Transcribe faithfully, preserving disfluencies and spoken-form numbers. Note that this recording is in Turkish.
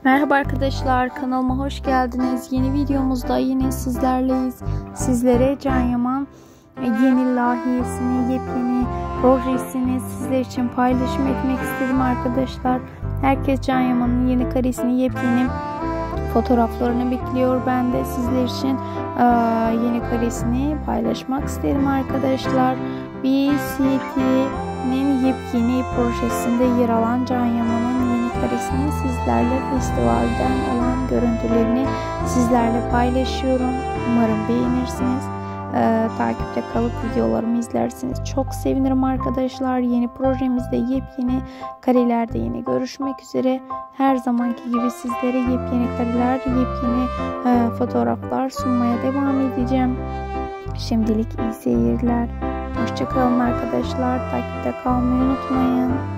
Merhaba arkadaşlar, kanalıma hoş geldiniz. Yeni videomuzda yine sizlerleyiz. Sizlere Can Yaman yeni lahiyesini, yepyeni projesini sizler için paylaşım etmek istedim arkadaşlar. Herkes Can Yaman'ın yeni karesini, yepyeni fotoğraflarını bekliyor. Ben de sizler için yeni karesini paylaşmak istedim arkadaşlar. B C T'nin yepyeni projesinde yer alan Can Yaman'ın yeni karesini sizlerle, festivalden olan görüntülerini sizlerle paylaşıyorum. Umarım beğenirsiniz. Ee, takipte kalıp videolarımı izlersiniz. Çok sevinirim arkadaşlar. Yeni projemizde, yepyeni karelerde yine görüşmek üzere. Her zamanki gibi sizlere yepyeni kareler, yepyeni e, fotoğraflar sunmaya devam edeceğim. Şimdilik iyi seyirler. Hoşçakalın arkadaşlar. Takipte kalmayı unutmayın.